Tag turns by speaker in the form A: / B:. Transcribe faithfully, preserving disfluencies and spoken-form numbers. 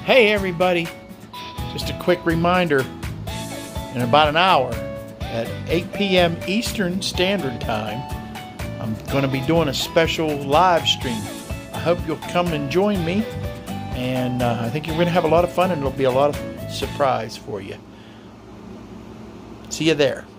A: Hey everybody, just a quick reminder, in about an hour at eight p m Eastern Standard Time, I'm going to be doing a special live stream. I hope you'll come and join me, and uh, I think you're going to have a lot of fun, and it'll be a lot of surprise for you. See you there.